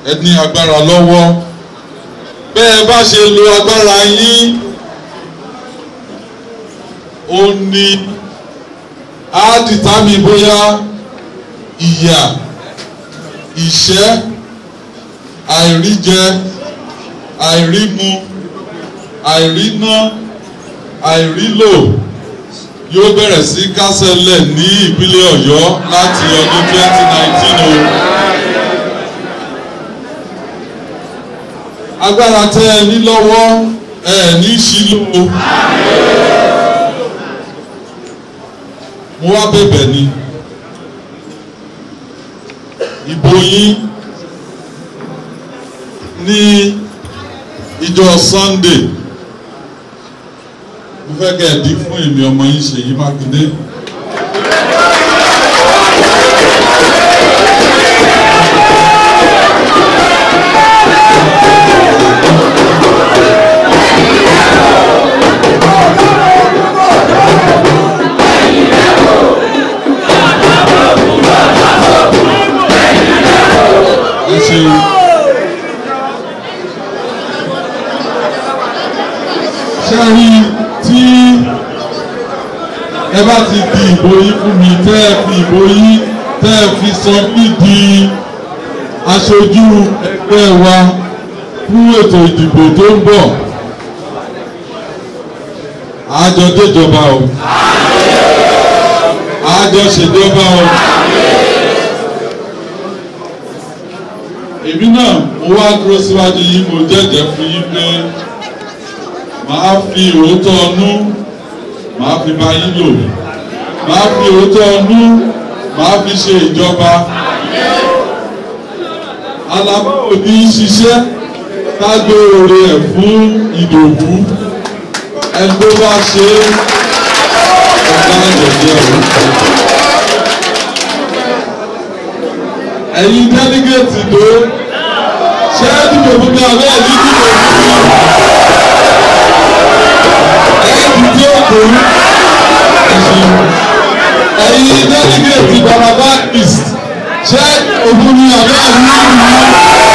ẹ ní agbára lọ́wọ́ bẹ́ẹ̀ bá ṣe lo agbára yín ó ní á dìtámì bóyá ìyà ìṣẹ́ àìríjẹ àìrímu àìríná àìrílò yóò bẹ̀rẹ̀ sí kásẹ̀lẹ̀ ní ìpínlẹ̀ Ọ̀yọ́ láti ọdún 2019 o. Agbára tẹ́ ẹ ní lọ́wọ́ ẹ ní ṣílò. Mo wá bẹ̀bẹ̀ ni ìbò yín ní ìjọ Sunday mo fẹ́ kẹ́ ẹ dí fún èmi ọmọ yín Seyi Makinde. Ṣẹ́rí tí ẹ bá ti di ìbò yín fún mi tẹ́ ẹ fi ìbò yín tẹ́ ẹ fi sọ mí di aṣojú ẹgbẹ́ wa fún ètò ìdìbò tó ń bọ̀ àjọ déjọba o àjọ ṣèjọba o. Èmi náà mo wá dúró síwájú yín mo jẹ́jẹ́ fún yín pé màá fi òótọ́ ọnú màá fi bá yín lò màá fi òótọ́ ọnú màá fi ṣe ìjọba alábò ní ṣiṣẹ́ kágbé oore ẹ̀ fún Ìdòwú ẹni tó bá ṣe ọ̀gá ẹ̀jẹ̀ o. Ẹ̀yin délégéètì tó ṣe é dìbò fún mi àbẹ́ ẹ̀yìn dìbò fún mi. Ẹ̀yin délégéètì Baraba East ṣé òfin ni àbẹ́ ẹ̀yìn dìbò fún mi.